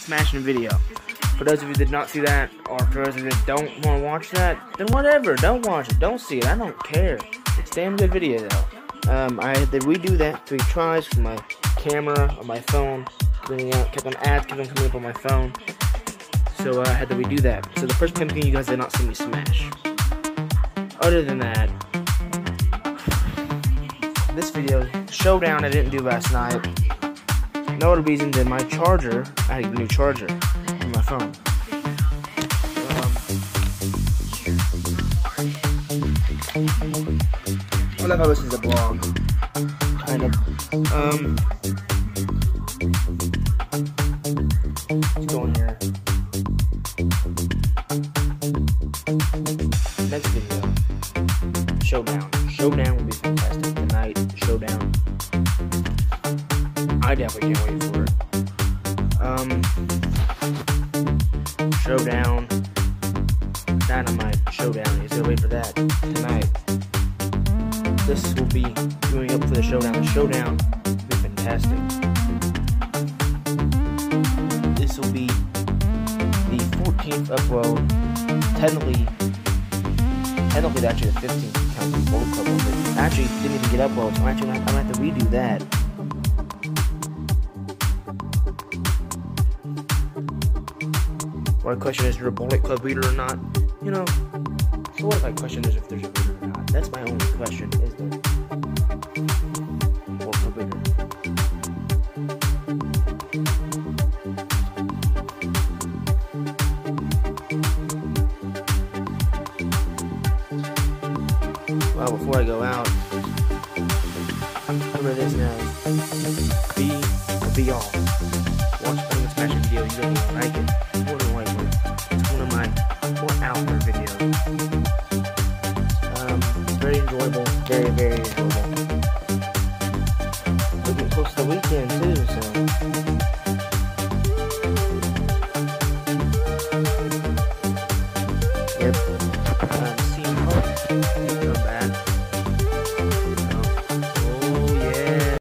smashing video. For those of you that did not see that, or for those of you that don't want to watch that, then whatever, don't watch it, don't see it, I don't care. It's a damn good video though. I had to redo that 3 tries because my camera on my phone kept on ads coming up on my phone. So I had to redo that. So the first campaign you guys did not see me smash. Other than that, this video, showdown I didn't do last night. No other reason than my charger, I had a new charger on my phone. I love how this is a blog, kind of. Let's go in here. Next video, showdown. Showdown will be fantastic tonight. Showdown. I definitely can't wait for it. Showdown. Dynamite. Showdown. You gotta wait for that tonight. This will be doing up for the showdown. The showdown will be fantastic. This will be the 14th upload. Technically actually the 15th counting World Cup one. Actually didn't even get uploaded, so I'm gonna have to redo that. Or the question is, you're a Bullet Club reader or not? You know, so what if my question is if there's a reader or not? That's my only question, is there? Bullet Club reader. Well, before I go out, remember this now. Be all. Watch the smashing video, you really like it. More than likely. It's one of my more out there videos. Very enjoyable. Very, very enjoyable. We're getting close to the weekend too, so. Yep. See you.